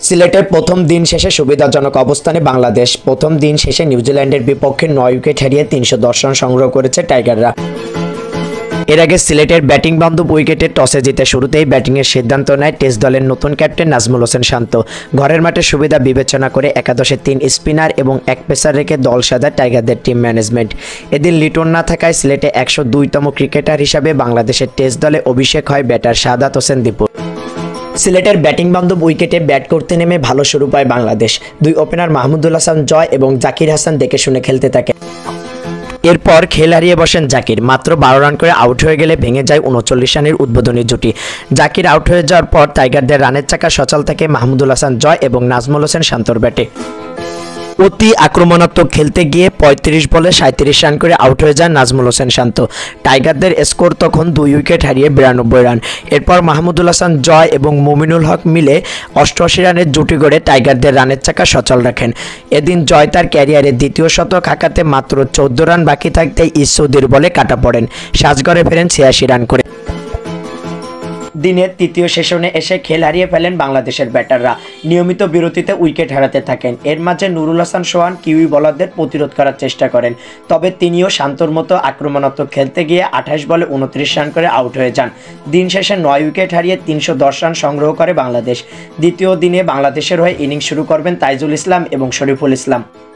সিলেটের প্রথম দিন শেষে সুবিধাজনক অবস্থানে বাংলাদেশ। প্রথম দিন শেষে নিউজিল্যান্ডের বিপক্ষে 9 উইকেট হারিয়ে 310 রান সংগ্রহ করেছে টাইগাররা। এর আগে সিলেটের ব্যাটিং বান্ধব উইকেটে টসে জিতে শুরুতেই ব্যাটিংয়ের সিদ্ধান্ত নেয় টেস্ট দলের নতুন ক্যাপ্টেন নাজমুল হোসেন শান্ত। ঘরের মাঠে সুবিধা বিবেচনা করে একাদশে 3 স্পিনার এবং 1 পেসার রেখে দল সাজায় টাইগারদের টিম ম্যানেজমেন্ট। এদিন লিটন না থাকায় সিলেটে 102তম ক্রিকেটার হিসাবে বাংলাদেশের টেস্ট দলে অভিষেক হয় ব্যাটার শাহাদাত হোসেন দীপুর। সিলেটের ব্যাটিং বান্ধব উইকেটে ব্যাট করতে নেমে ভালো শুরু পায় বাংলাদেশ। 2 ওপেনার মাহমুদুল হাসান জয় এবং জাকির হাসান দেখে শুনে খেলতে থাকে। এরপর খেল হারিয়ে বসেন জাকির। মাত্র 12 রান করে আউট হয়ে গেলে ভেঙে যায় 39 রানের উদ্বোধনী জুটি। জাকির আউট হয়ে যাওয়ার পর টাইগারদের রানের চাকা সচল থাকে মাহমুদুল হাসান জয় এবং নাজমুল হোসেন শান্তর ব্যাটে। অতি আক্রমণাত্মক খেলতে গিয়ে 35 বলে 37 রান করে আউট হয়ে যান নাজমুল হোসেন শান্ত। টাইগারদের স্কোর তখন 2 উইকেট হারিয়ে 92 রান। এরপর মাহমুদুল হাসান জয় এবং মুমিনুল হক মিলে 88 রানের জুটি গড়ে টাইগারদের রানের চাকা সচল রাখেন। এদিন জয় তার ক্যারিয়ারে দ্বিতীয় শতক হাঁকাতে মাত্র 14 রান বাকি থাকতে ইসুদ্দির বলে কাটা পড়েন। সাজঘরে ফেরেন 86 রান করে। দিনের তৃতীয় সেশনে এসে খেল হারিয়ে ফেলেন বাংলাদেশের ব্যাটাররা। নিয়মিত বিরতিতে উইকেট হারাতে থাকেন। এর মাঝে নুরুল হাসান সোহান কিউই বোলারদের প্রতিরোধ করার চেষ্টা করেন, তবে তিনিও শান্তর মতো আক্রমণাত্মক খেলতে গিয়ে 28 বলে 29 রান করে আউট হয়ে যান। দিন শেষে 9 উইকেট হারিয়ে 310 রান সংগ্রহ করে বাংলাদেশ। দ্বিতীয় দিনে বাংলাদেশের হয়ে ইনিংস শুরু করবেন তাইজুল ইসলাম এবং শরীফুল ইসলাম।